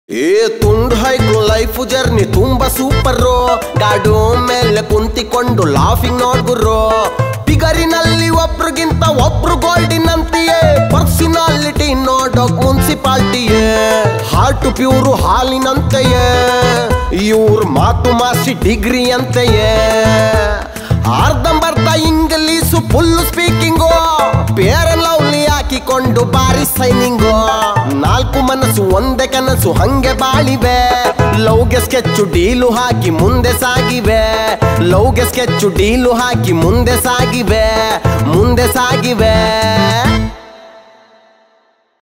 ತುಂಡು ಹೈಕು life journey ತುಂಬಾ ಸೂಪರು. ಗಾಡು ಮೇಲೆ ಕುಂತಿಕೊಂಡು ಲಾಫಿಂಗ್ ನೋಡ್ಗುರು. ಬಿಗರಿನಲ್ಲಿ ಒಬ್ರಿಗಿಂತ ಒಬ್ರು ಗೋಲ್ಡಿನ್ ಅಂತೆಯೇ, ಪರ್ಸನಾಲಿಟಿ ನೋಡೋಕ್ ಮುನ್ಸಿಪಾಲ್ಟಿಯೇ. ಹಾರ್ಟ್ ಪ್ಯೂರು ಹಾಲಿನಂತೆಯೇ, ಇವ್ರ ಮಾತು ಮಾಸಿ ಡಿಗ್ರಿ ಅಂತೆಯೇ. ಅರ್ಧಂಬರ್ಧ English full speaking, Fair Lovely ಹಾಕಿಕೊಂಡು ಬಾರಿ ಸೈನಿಂಗು. ನಾಲ್ಕು ಮನಸ್ಸು ಒಂದೇ ಕನಸು ಹಂಗೆ ಬಾಳಿವೆ. ಲವ್ಗೆ ಸ್ಕೆಚ್ಚು ಡೀಲು ಹಾಕಿ ಮುಂದೆ ಸಾಗಿವೆ. ಲವ್ಗೆ ಸ್ಕೆಚ್ಚು ಡೀಲು ಹಾಕಿ ಮುಂದೆ ಸಾಗಿವೆ.